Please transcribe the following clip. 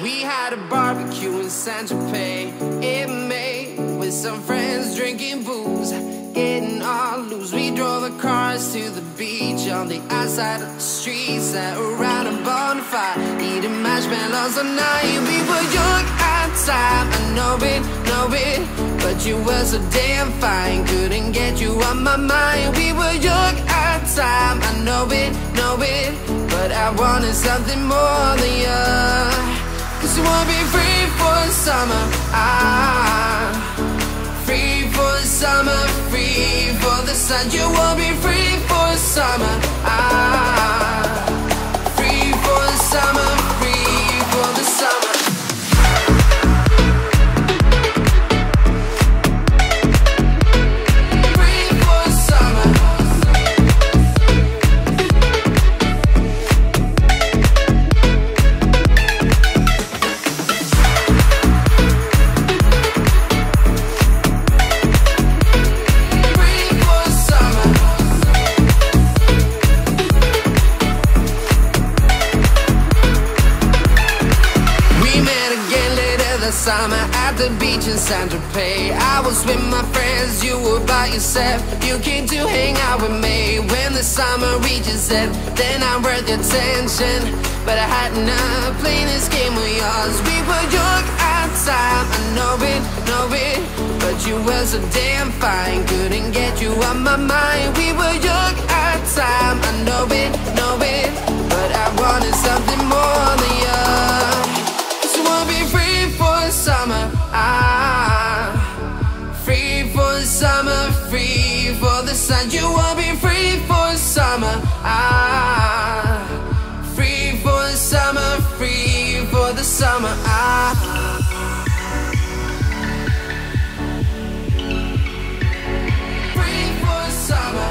We had a barbecue in Saint-Tropez in May, with some friends drinking booze, getting all loose. We drove the cars to the beach on the outside of the street, sat around a bonfire, eating marshmallows all night. We were young at the time, I know it, but you were so damn fine, couldn't get you on my mind. We were young at the time, I know it, but I wanted something more than you. Cause you wanna be free for the summer, free for the summer, free for the sun. You wanna be free for the summer, free for the summer, free for the summer. Summer at the beach in Saint-Tropez, I was with my friends, you were by yourself. You came to hang out with me. When the summer reaches end, then I'm worth your attention. But I had enough playing this game with yours. We were young at the time, I know it, but you were so damn fine, couldn't get you on my mind. We were young at the time, I know it, but I wanted something more than you. So I'll be free for the summer, free for the summer, free for the sun. You wanna be free for the summer, free for the summer, free for the summer, free for the summer.